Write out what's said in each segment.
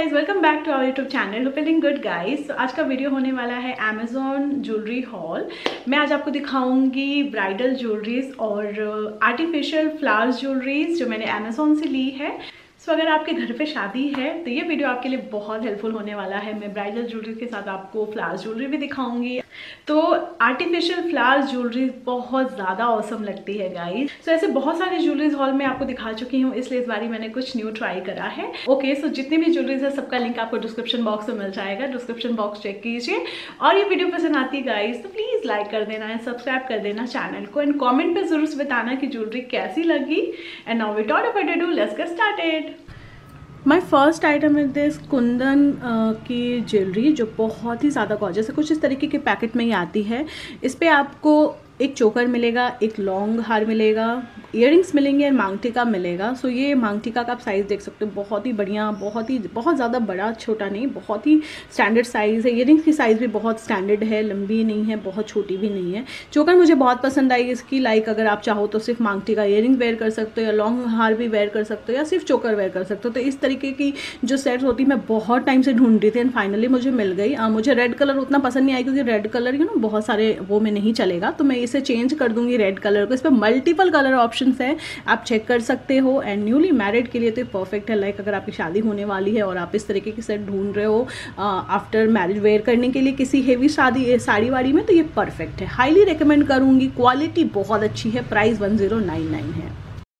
Guys, welcome back to our YouTube channel. Hope feeling good guys. तो आज का video होने वाला है अमेजोन ज्वेलरी हॉल। मैं आज आपको दिखाऊंगी ब्राइडल ज्वेलरीज और आर्टिफिशियल फ्लावर्स ज्वेलरीज जो मैंने अमेजोन से ली है। सो अगर आपके घर पे शादी है तो ये वीडियो आपके लिए बहुत हेल्पफुल होने वाला है। मैं ब्राइडल ज्वेलरी के साथ आपको फ्लावर्स ज्वेलरी भी दिखाऊंगी। तो आर्टिफिशियल फ्लावर्स ज्वेलरी बहुत ज़्यादा ऑसम लगती है गाइस। सो ऐसे बहुत सारे ज्वेलरीज हॉल में आपको दिखा चुकी हूँ, इसलिए इस बारी मैंने कुछ न्यू ट्राई करा है। ओके, सो जितनी भी ज्वेलरीज है सबका लिंक आपको डिस्क्रिप्शन बॉक्स में मिल जाएगा। डिस्क्रिप्शन बॉक्स चेक कीजिए और ये वीडियो पसंद आती है गाइस तो प्लीज़ लाइक कर देना है, सब्सक्राइब कर देना चैनल को एंड कॉमेंट पे जरूर से बताना कि ज्वेलरी कैसी लगी। And now without further ado let's get started. My first item is this kundan की ज्वेलरी जो बहुत ही ज़्यादा गॉर्जियस है। कुछ इस तरीके के पैकेट में ही आती है। इस पर आपको एक चोकर मिलेगा, एक लॉन्ग हार मिलेगा, इयररिंग्स मिलेंगे और मांग टीका मिलेगा। सो ये मांग टीका का आप साइज़ देख सकते हो, बहुत ही बढ़िया, बहुत ज़्यादा बड़ा छोटा नहीं, बहुत ही स्टैंडर्ड साइज़ है। इयररिंग्स की साइज़ भी बहुत स्टैंडर्ड है, लंबी नहीं है, बहुत छोटी भी नहीं है। चोकर मुझे बहुत पसंद आई इसकी। लाइक अगर आप चाहो तो सिर्फ मांग टीका इयररिंग वेयर कर सकते हो या लॉन्ग हार भी वेयर कर सकते हो या सिर्फ चोकर वेयर कर सकते हो। तो इस तरीके की जो सेट्स होती मैं बहुत टाइम से ढूंढ रही थी एंड फाइनली मुझे मिल गई। मुझे रेड कलर उतना पसंद नहीं आया क्योंकि रेड कलर बहुत सारे वो में नहीं चलेगा, तो मैं इसे चेंज कर दूंगी रेड कलर को। इस पर मल्टीपल कलर ऑप्शंस हैं, आप चेक कर सकते हो। एंड न्यूली मैरिड के लिए तो परफेक्ट है। लाइक अगर आपकी शादी होने वाली है और आप इस तरीके की सेट ढूंढ रहे हो आफ्टर मैरिज वेयर करने के लिए किसी हेवी साड़ी वाड़ी में, तो ये परफेक्ट है। हाईली रिकमेंड करूंगी। क्वालिटी बहुत अच्छी है। प्राइस 1099 है।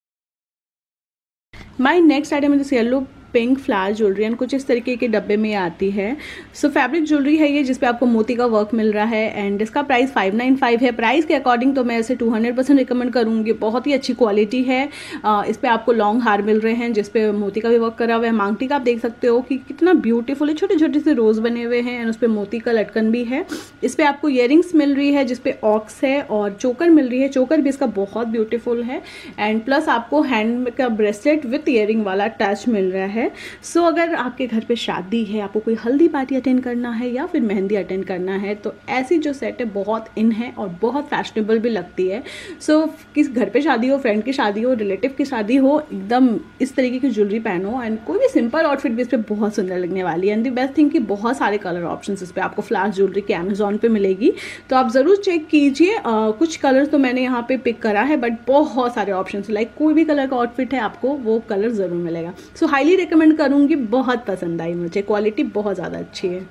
My next item is yellow pink flower jewellery and कुछ इस तरीके के डब्बे में आती है। सो फैब्रिक ज्वेलरी है ये, जिसपे आपको मोती का वर्क मिल रहा है एंड इसका प्राइस 595 है। प्राइस के अकॉर्डिंग तो मैं इसे 200% रिकमेंड करूंगी। बहुत ही अच्छी क्वालिटी है। इस पे आपको लॉन्ग हार मिल रहे हैं जिसपे मोती का भी वर्क करा हुआ है। मांग टीका आप देख सकते हो कि कितना ब्यूटीफुल है, छोटे छोटे से रोज बने हुए हैं एंड उस पर मोती का लटकन भी है। इस पर आपको इयररिंग्स मिल रही है जिसपे ऑक्स है और चोकर मिल रही है। चोकर भी इसका बहुत ब्यूटीफुल है एंड प्लस आपको हैंड का ब्रेसलेट विथ इयररिंग वाला टच मिल रहा है। सो अगर आपके घर पे शादी है, आपको कोई हल्दी पार्टी अटेंड करना है या फिर मेहंदी अटेंड करना है, तो ऐसी जो सेट है बहुत इन है और बहुत फैशनेबल भी लगती है। सो किस घर पे शादी हो, फ्रेंड की शादी हो, रिलेटिव की शादी हो, एकदम इस तरीके की ज्वेलरी पहनो एंड कोई भी सिंपल आउटफिट भी इस पर बहुत सुंदर लगने वाली है। एंड द बेस्ट थिंग कि बहुत सारे कलर ऑप्शन इस पर आपको फ्लावर ज्वेलरी के अमेजोन पे मिलेगी, तो आप ज़रूर चेक कीजिए। कुछ कलर्स तो मैंने यहाँ पे पिक करा है बट बहुत सारे ऑप्शन, लाइक कोई भी कलर का आउटफिट है आपको वो कलर ज़रूर मिलेगा। सो हाईली रिकमेंड करूंगी। बहुत पसंद आई मुझे, क्वालिटी बहुत ज़्यादा अच्छी है।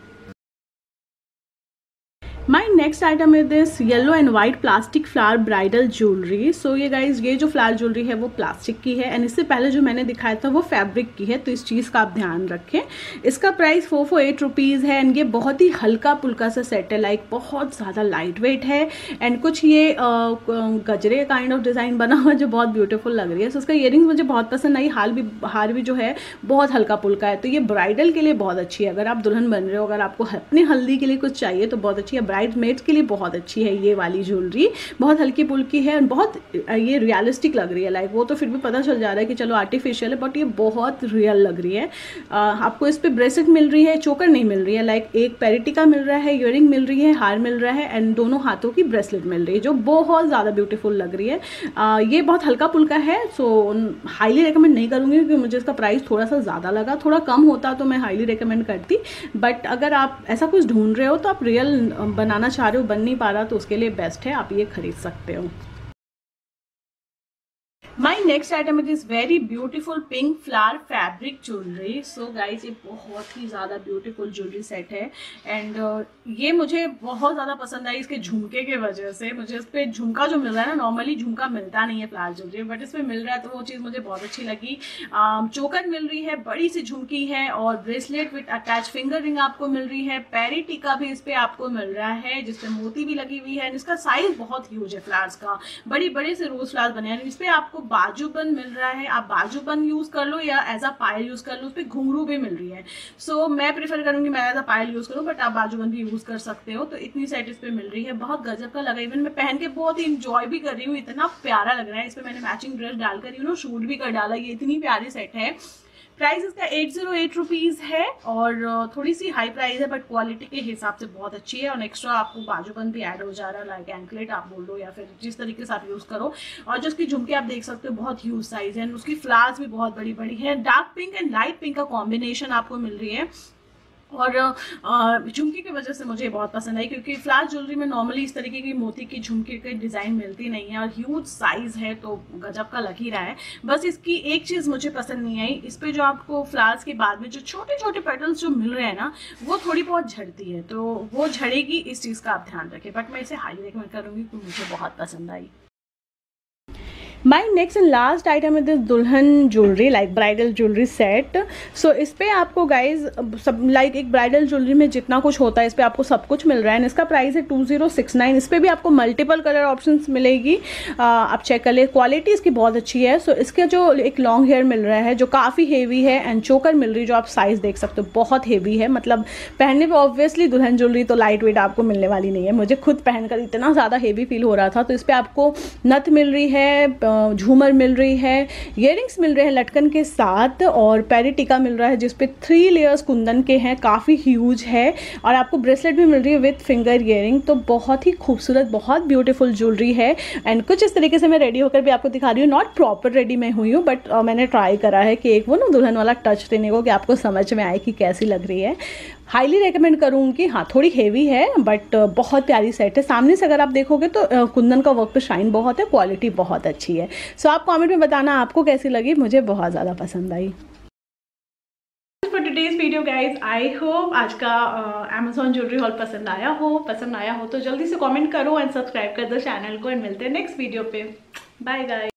My next item is this yellow and white plastic flower bridal jewellery. So ये गाइज, ये जो फ्लावर ज्वेलरी है वो प्लास्टिक की है एंड इससे पहले जो मैंने दिखाया था वो फैब्रिक की है, तो इस चीज़ का आप ध्यान रखें। इसका प्राइस 448 रुपीज़ है एंड ये बहुत ही हल्का पुल्का सा सेट है। लाइक बहुत ज़्यादा लाइट वेट है एंड कुछ ये गजरे काइंड ऑफ डिज़ाइन बना हुआ जो बहुत ब्यूटीफुल लग रही है। सो उसका इयरिंग्स मुझे बहुत पसंद आई। हार भी जो है बहुत हल्का पुल्का है, तो ये ब्राइडल के लिए बहुत अच्छी है। अगर आप दुल्हन बन रहे हो, अगर आपको अपनी हल्दी के लिए कुछ चाहिए तो बहुत अच्छी है। ब्राइडमेड्स के लिए बहुत अच्छी है ये वाली ज्वेलरी। बहुत हल्की पुल्की है और बहुत ये रियलिस्टिक लग रही है। लाइक वो तो फिर भी पता चल जा रहा है कि चलो आर्टिफिशियल है, बट ये बहुत रियल लग रही है। आपको इस पे ब्रेसलेट मिल रही है, चोकर नहीं मिल रही है। लाइक एक पेरिटिका मिल रहा है, इयररिंग मिल रही है, हार मिल रहा है एंड दोनों हाथों की ब्रेसलेट मिल रही है जो बहुत ज़्यादा ब्यूटीफुल लग रही है। ये बहुत हल्का पुल्का है, सो हाईली रिकमेंड नहीं करूँगी क्योंकि मुझे इसका प्राइस थोड़ा सा ज़्यादा लगा। थोड़ा कम होता तो मैं हाईली रिकमेंड करती, बट अगर आप ऐसा कुछ ढूंढ रहे हो तो आप रियल बनाना चाह रहे हो, बन नहीं पा रहा, तो उसके लिए बेस्ट है, आप ये खरीद सकते हो। My next item is very beautiful pink flower fabric jewellery. So guys, ये बहुत ही ज़्यादा ब्यूटीफुल ज्वेलरी सेट है एंड ये मुझे बहुत ज़्यादा पसंद आई इसके झुमके के वजह से। मुझे इस पर झुमका जो मिल रहा है ना, नॉर्मली झुमका मिलता नहीं है फ्लावर ज्वेलरी, बट इस पर मिल रहा है तो वो चीज़ मुझे बहुत अच्छी लगी। चोकर मिल रही है, बड़ी सी झुमकी है और bracelet with attach finger ring आपको मिल रही है। पैरी टीका भी इस पर आपको मिल रहा है जिसपे मोती भी लगी हुई है। इसका साइज बहुत ह्यूज है फ्लावर्स का, बड़े बड़े से रोज फ्लावर्स बने हैं। इस पर आपको बाजूबंद मिल रहा है, आप बाजूबंद यूज कर लो या एज अ पायल यूज कर लो। उस पर घुंघरू भी मिल रही है। सो मैं प्रेफर करूंगी मैं एज अ पायल यूज करूँ, बट आप बाजूबंद भी यूज कर सकते हो। तो इतनी सेट इस पे मिल रही है, बहुत गजब का लगा। इवन मैं पहन के बहुत ही इंजॉय भी कर रही हूँ, इतना प्यारा लग रहा है। इस पे मैंने मैचिंग ड्रेस डालकर शूट भी कर डाला। ये इतनी प्यारी सेट है। प्राइस इसका 808 रुपीज़ है और थोड़ी सी हाई प्राइस है बट क्वालिटी के हिसाब से बहुत अच्छी है। और एक्स्ट्रा आपको बाजूबंद भी ऐड हो जा रहा है, लाइक एंकलेट आप बोल लो या फिर जिस तरीके से आप यूज़ करो। और जो उसकी झुमके आप देख सकते हो बहुत ह्यूज साइज है, उसकी फ्लावर्स भी बहुत बड़ी बड़ी है। Dark pink and light pink का कॉम्बिनेशन आपको मिल रही है और झुमकी की वजह से मुझे बहुत पसंद आई, क्योंकि फ्लावर ज्वेलरी में नॉर्मली इस तरीके की मोती की झुमकी की डिज़ाइन मिलती नहीं है और ह्यूज साइज़ है तो गजब का लग ही रहा है। बस इसकी एक चीज़ मुझे पसंद नहीं आई, इस पर जो आपको फ्लावर्स के बाद में जो छोटे छोटे पेटल्स जो मिल रहे हैं ना वो थोड़ी बहुत झड़ती है, तो वो झड़ेगी, इस चीज़ का आप ध्यान रखें। बट मैं इसे हाईली रिकमेंड करूँगी क्योंकि मुझे बहुत पसंद आई। My next and last item है दिस दुल्हन jewellery, like bridal jewellery set. So इस पर आपको गाइज सब लाइक एक ब्राइडल ज्वेलरी में जितना कुछ होता है इस पर आपको सब कुछ मिल रहा है। इसका प्राइस है 2069। इस पर भी आपको मल्टीपल कलर ऑप्शंस मिलेगी, आप चेक कर ले। क्वालिटी इसकी बहुत अच्छी है। सो इसका जो एक लॉन्ग हेयर मिल रहा है जो काफ़ी हेवी है एंड चोकर मिल रही है जो आप साइज़ देख सकते हो बहुत हेवी है, मतलब पहनने पर ऑब्वियसली दुल्हन ज्वेलरी तो लाइट वेट आपको मिलने वाली नहीं है। मुझे खुद पहनकर इतना ज़्यादा हेवी फील हो रहा था। तो इस पर आपको नथ मिल रही है, झूमर मिल रही है, इयररिंग्स मिल रहे हैं लटकन के साथ और पैरी टिका मिल रहा है जिसपे 3 लेयर्स कुंदन के हैं, काफ़ी ह्यूज है। और आपको ब्रेसलेट भी मिल रही है विथ फिंगर इयरिंग। तो बहुत ही खूबसूरत बहुत ब्यूटीफुल ज्वेलरी है। एंड कुछ इस तरीके से मैं रेडी होकर भी आपको दिखा रही हूँ। नॉट प्रॉपर रेडी मैं हुई हूँ बट मैंने ट्राई करा है कि एक वो ना दुल्हन वाला टच देने को कि आपको समझ में आए कि कैसी लग रही है। हाईली रेकमेंड करूँगी। हाँ थोड़ी हेवी है बट बहुत प्यारी सेट है। सामने से अगर आप देखोगे तो कुंदन का वर्क पे शाइन बहुत है, क्वालिटी बहुत अच्छी है। सो आप कमेंट में बताना आपको कैसी लगी, मुझे बहुत ज़्यादा पसंद आई। For today's video guys, I hope आज का अमेजोन ज्वेलरी हॉल पसंद आया हो तो जल्दी से कमेंट करो एंड सब्सक्राइब कर दो चैनल को एंड मिलते हैं नेक्स्ट वीडियो पे। Bye guys.